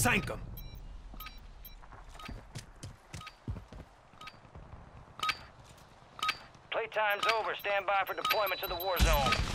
Sank him. Playtime's over. Stand by for deployment to the war zone.